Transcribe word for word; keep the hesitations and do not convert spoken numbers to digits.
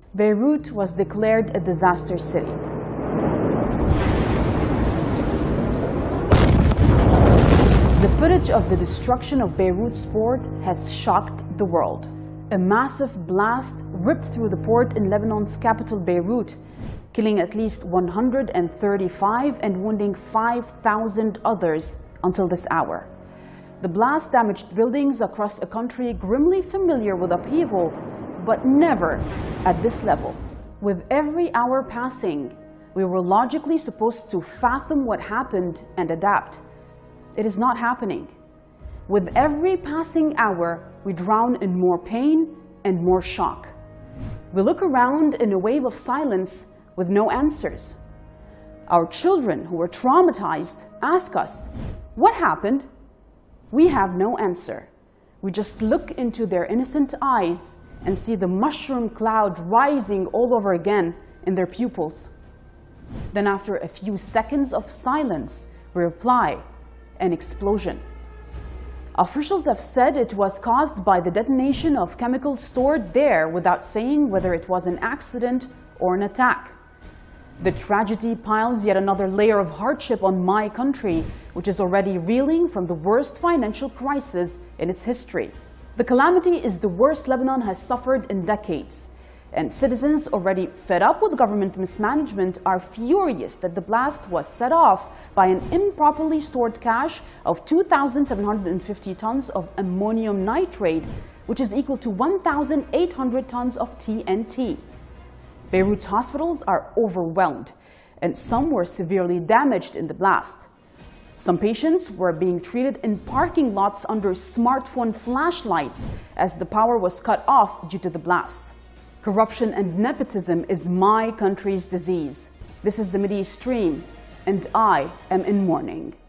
Beirut was declared a disaster city. The footage of the destruction of Beirut's port has shocked the world. A massive blast ripped through the port in Lebanon's capital, Beirut, killing at least one hundred thirty-five and wounding five thousand others until this hour. The blast damaged buildings across a country grimly familiar with upheaval, but never at this level. With every hour passing, we were logically supposed to fathom what happened and adapt. It is not happening. With every passing hour, we drown in more pain and more shock. We look around in a wave of silence with no answers. Our children, who were traumatized, ask us, "What happened?" We have no answer. We just look into their innocent eyes and see the mushroom cloud rising all over again in their pupils. Then after a few seconds of silence, we reply, "An explosion." Officials have said it was caused by the detonation of chemicals stored there without saying whether it was an accident or an attack. The tragedy piles yet another layer of hardship on my country, which is already reeling from the worst financial crisis in its history. The calamity is the worst Lebanon has suffered in decades, and citizens already fed up with government mismanagement are furious that the blast was set off by an improperly stored cache of two thousand seven hundred fifty tons of ammonium nitrate, which is equal to one thousand eight hundred tons of T N T. Beirut's hospitals are overwhelmed, and some were severely damaged in the blast. Some patients were being treated in parking lots under smartphone flashlights as the power was cut off due to the blast. Corruption and nepotism is my country's disease. This is the Mideast Stream, and I am in mourning.